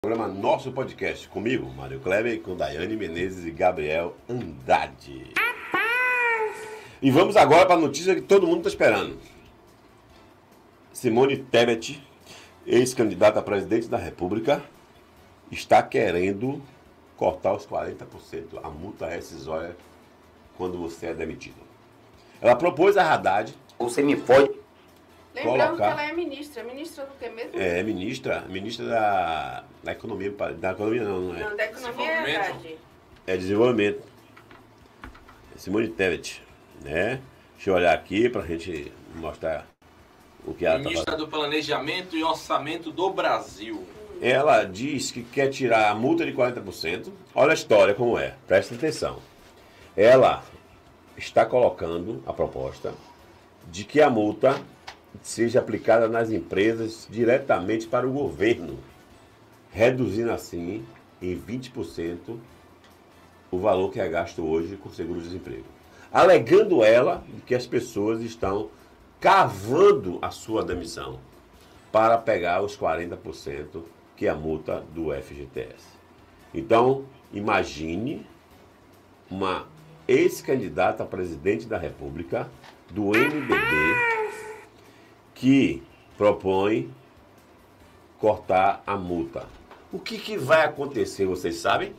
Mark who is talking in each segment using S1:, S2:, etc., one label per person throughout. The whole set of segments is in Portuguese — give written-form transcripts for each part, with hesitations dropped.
S1: Programa Nosso Podcast, comigo, Mário Kleber, com Daiane Menezes e Gabriel Andrade. E vamos agora para a notícia que todo mundo está esperando. Simone Tebet, ex-candidata a presidente da República, está querendo cortar os 40% a multa rescisória quando você é demitido. Ela propôs a Haddad...
S2: Você me pode...
S3: Lembrando que ela é ministra. Ministra do que mesmo?
S1: É, ministra da Economia. Da Economia não é.
S3: Não, da Economia é Haddad.
S1: É desenvolvimento. Simone Tebet, né? Deixa eu olhar aqui pra gente mostrar o que ela tá
S4: Ministra
S1: fazendo.
S4: do Planejamento e Orçamento do Brasil.
S1: Ela diz que quer tirar a multa de 40%. Olha a história como é, presta atenção. Ela está colocando a proposta de que a multa seja aplicada nas empresas diretamente para o governo, reduzindo assim em 20% o valor que é gasto hoje com seguro-desemprego. Alegando ela que as pessoas estão cavando a sua demissão para pegar os 40% que é a multa do FGTS. Então, imagine uma ex-candidata a presidente da República do MDB que propõe cortar a multa. O que vai acontecer, vocês sabem?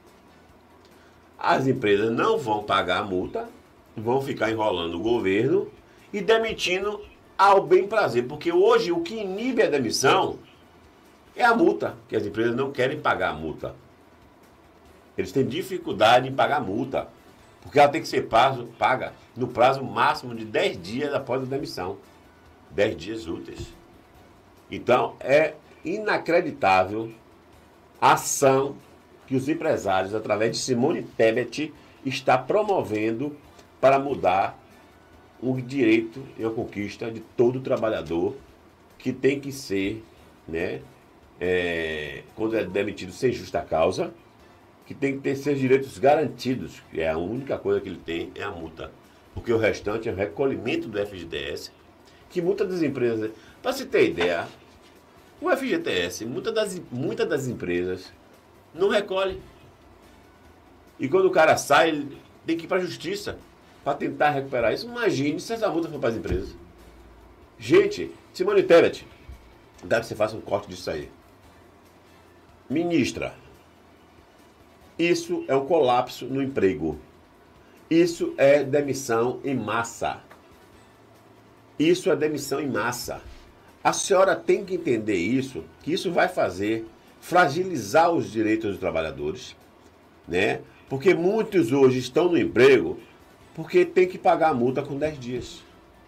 S1: As empresas não vão pagar a multa, vão ficar enrolando o governo e demitindo ao bem prazer, porque hoje o que inibe a demissão é a multa, que as empresas não querem pagar a multa. Eles têm dificuldade em pagar a multa, porque ela tem que ser paga no prazo máximo de 10 dias após a demissão. 10 dias úteis. Então, é inacreditável a ação que os empresários, através de Simone Tebet, está promovendo para mudar o direito e a conquista de todo trabalhador que tem que ser, né, quando é demitido sem justa causa, que tem que ter seus direitos garantidos, que é a única coisa que ele tem, é a multa. Porque o restante é o recolhimento do FGTS, que muitas das empresas, para se ter ideia, o FGTS, muitas das empresas não recolhe. E quando o cara sai, ele tem que ir para a justiça para tentar recuperar isso. Imagine se essa multa for para as empresas. Gente, Simone Tebet, dá que você faça um corte disso aí. Ministra, isso é um colapso no emprego. Isso é demissão em massa. Isso é demissão em massa. A senhora tem que entender isso, que isso vai fazer fragilizar os direitos dos trabalhadores, né? Porque muitos hoje estão no emprego porque tem que pagar a multa com 10 dias.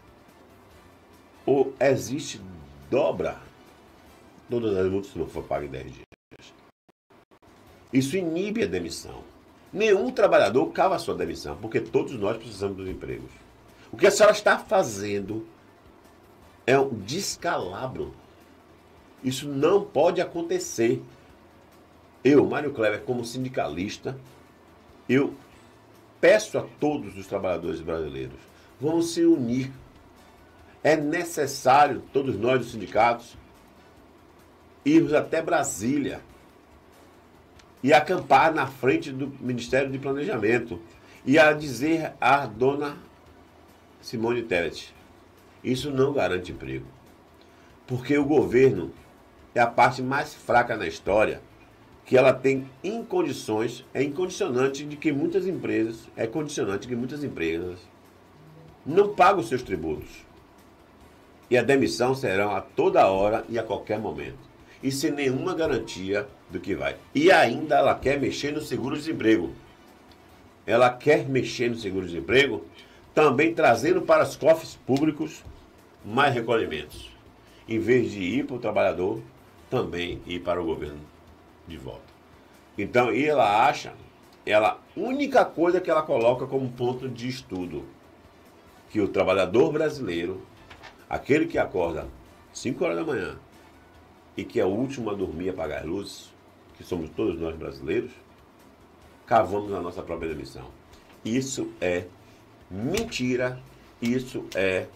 S1: Ou existe dobra. Todas as multas não foram pagas em 10 dias. Isso inibe a demissão. Nenhum trabalhador cava a sua demissão, porque todos nós precisamos dos empregos. O que a senhora está fazendo é um descalabro. Isso não pode acontecer. Eu, Mário Kleber, como sindicalista, eu peço a todos os trabalhadores brasileiros, vamos se unir. É necessário, todos nós dos sindicatos, irmos até Brasília e acampar na frente do Ministério de Planejamento e a dizer à dona Simone Tebet: isso não garante emprego. Porque o governo é a parte mais fraca na história, que ela tem é incondicionante de que muitas empresas não pagam os seus tributos. E a demissão será a toda hora e a qualquer momento. E sem nenhuma garantia do que vai. E ainda ela quer mexer no seguro-desemprego. Ela quer mexer no seguro-desemprego, também trazendo para os cofres públicos mais recolhimentos. Em vez de ir para o trabalhador, também ir para o governo de volta. Então, e ela acha, a única coisa que ela coloca como ponto de estudo, que o trabalhador brasileiro, aquele que acorda 5 horas da manhã e que é o último a dormir e apagar as luzes, que somos todos nós brasileiros, cavamos a nossa própria demissão. Isso é mentira, isso é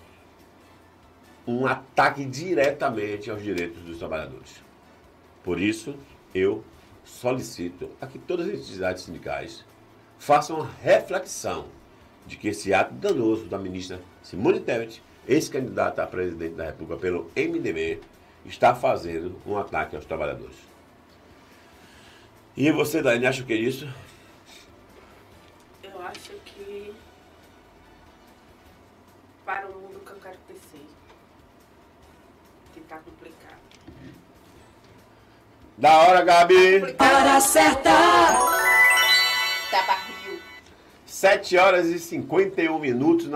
S1: um ataque diretamente aos direitos dos trabalhadores. Por isso, eu solicito a que todas as entidades sindicais façam uma reflexão de que esse ato danoso da ministra Simone Tebet, ex-candidata a presidente da República pelo MDB, está fazendo um ataque aos trabalhadores. E você, Daiane, acha o que é isso?
S3: Eu acho que para o mundo que eu quero tecer, que tá complicado.
S1: Da hora, Gabi!
S2: Hora certa!
S3: Tá barril.
S1: 7 horas e 51 minutos.